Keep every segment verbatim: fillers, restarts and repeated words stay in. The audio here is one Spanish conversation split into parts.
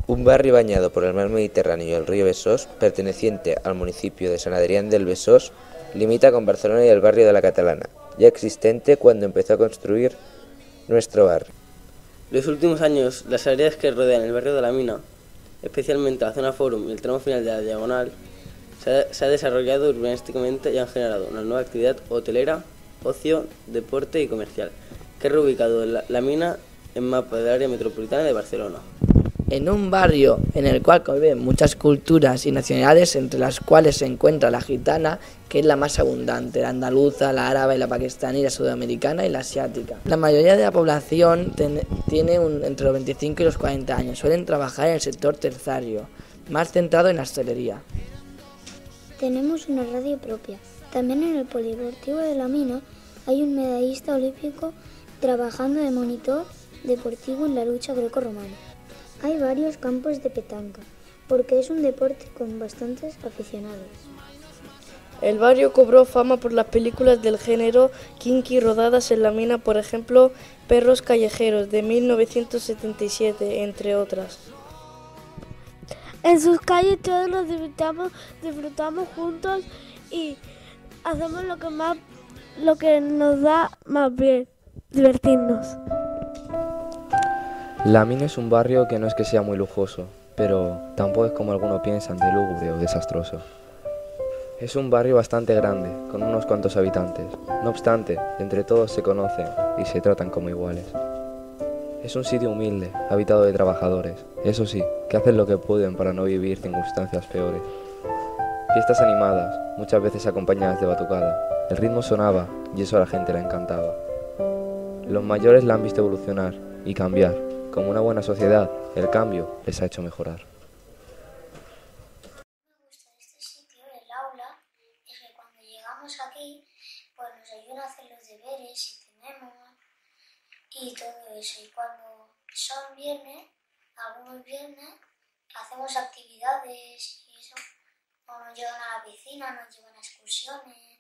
Un barrio bañado por el mar Mediterráneo y el río Besós, perteneciente al municipio de San Adrián del Besós, limita con Barcelona y el barrio de la Catalana, ya existente cuando empezó a construir nuestro barrio. Los últimos años, las áreas que rodean el barrio de la Mina, especialmente la zona Fórum y el tramo final de la Diagonal, se ha, se ha desarrollado urbanísticamente y han generado una nueva actividad hotelera, ocio, deporte y comercial, que ha reubicado la, la Mina en mapa del área metropolitana de Barcelona. En un barrio en el cual conviven muchas culturas y nacionalidades, entre las cuales se encuentra la gitana, que es la más abundante, la andaluza, la árabe, la pakistaní, la sudamericana y la asiática. La mayoría de la población ten, tiene un, entre los veinticinco y los cuarenta años. Suelen trabajar en el sector terciario, más centrado en la hostelería. Tenemos una radio propia. También en el polideportivo de la Mina hay un medallista olímpico trabajando de monitor deportivo en la lucha grecorromana. Hay varios campos de petanca, porque es un deporte con bastantes aficionados. El barrio cobró fama por las películas del género kinky rodadas en la Mina, por ejemplo, Perros callejeros, de mil novecientos setenta y siete, entre otras. En sus calles todos nos disfrutamos, disfrutamos juntos y hacemos lo que más, lo que nos da más bien, divertirnos. La Mina es un barrio que no es que sea muy lujoso, pero tampoco es como algunos piensan de lúgubre o desastroso. Es un barrio bastante grande, con unos cuantos habitantes. No obstante, entre todos se conocen y se tratan como iguales. Es un sitio humilde, habitado de trabajadores, eso sí, que hacen lo que pueden para no vivir circunstancias peores. Fiestas animadas, muchas veces acompañadas de batucada. El ritmo sonaba y eso a la gente le encantaba. Los mayores la han visto evolucionar y cambiar. Como una buena sociedad, el cambio les ha hecho mejorar. Me gusta de este sitio, el aula, es que cuando llegamos aquí, pues nos ayudan a hacer los deberes si tenemos y todo eso. Y cuando son viernes, algunos viernes, hacemos actividades y eso, o nos llevan a la piscina, nos llevan a excursiones.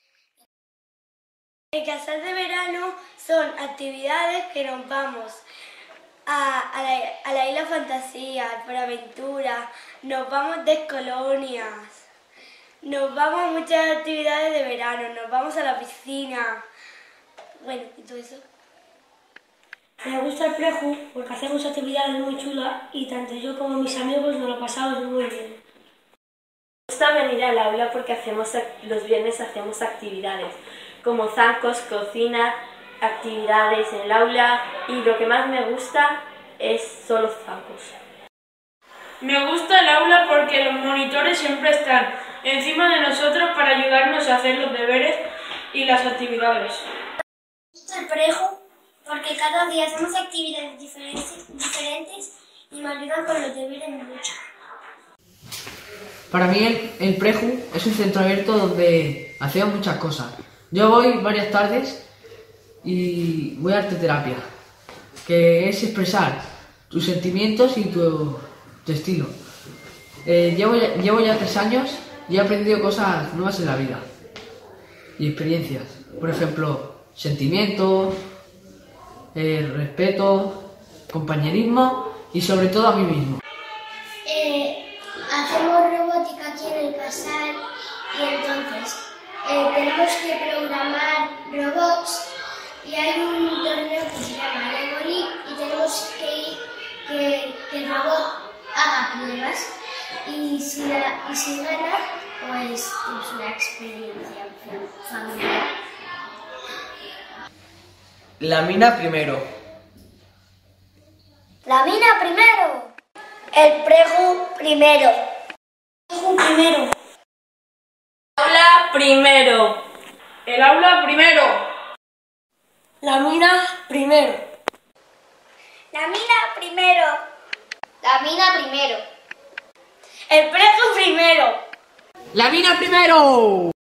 El casal de verano son actividades que nos vamos a, a, la, a la isla Fantasía, por aventura, nos vamos de colonias, nos vamos a muchas actividades de verano, nos vamos a la piscina, bueno, y todo eso. Me gusta el Preju porque hacemos actividades muy chulas y tanto yo como mis amigos nos lo pasamos muy bien. Me gusta venir al aula porque hacemos, los viernes hacemos actividades como zancos, cocina, actividades en el aula y lo que más me gusta es son los zancos. Me gusta el aula porque los monitores siempre están encima de nosotros para ayudarnos a hacer los deberes y las actividades. Me gusta el Preju porque cada día hacemos actividades diferentes, diferentes y me ayudan con los deberes mucho. Para mí el, el Preju es un centro abierto donde hacemos muchas cosas. Yo voy varias tardes y voy a arteterapia, que es expresar tus sentimientos y tu, tu estilo. Eh, llevo, ya, llevo ya tres años y he aprendido cosas nuevas en la vida y experiencias. Por ejemplo, sentimientos, eh, respeto, compañerismo y sobre todo a mí mismo. Eh, hacemos robótica aquí en el casal y entonces eh, tenemos que programar robots y hay un torneo que se llama Legoli y tenemos que ir que, que el robot haga pruebas y si, la, y si gana pues es una experiencia familiar. La Mina primero. La Mina primero. El Preju primero. El Preju primero. Aula primero. El aula primero. La Mina primero. La Mina primero. La Mina primero. El Preju primero. La Mina primero.